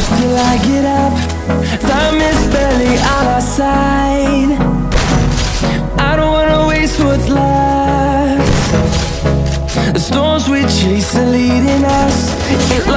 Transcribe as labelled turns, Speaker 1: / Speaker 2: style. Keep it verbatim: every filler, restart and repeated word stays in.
Speaker 1: close till I get up. Time is barely on our side. I don't wanna waste what's left. The storms we chase are leading us. It